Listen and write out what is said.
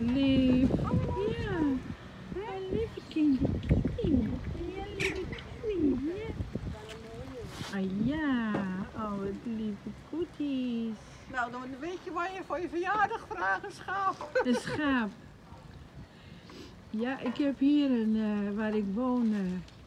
lief. Ja, een lieve kindje. Ja, lieve kindje. Ah ja, oh wat lieve koeties. Nou, dan weet je waar je voor je verjaardag vraagt, een schaap. Een schaap. Ja, ik heb hier waar ik woon